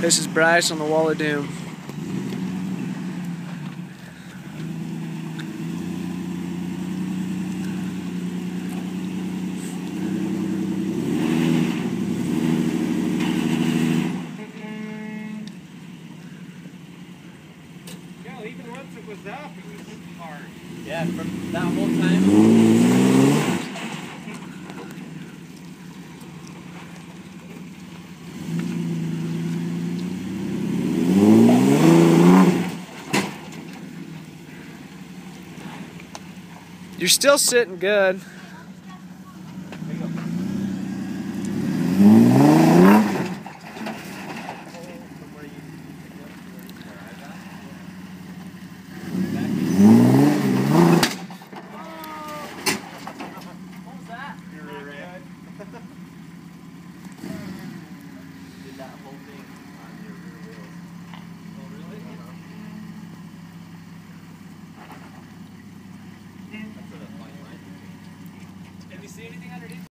This is Bryce on the Wall of Doom. Yeah, even once it was up, it was hard. Yeah, from that whole time. You're still sitting good. Did that whole thing on your rear wheels. Oh, really? That's a fine line. Can you see anything underneath?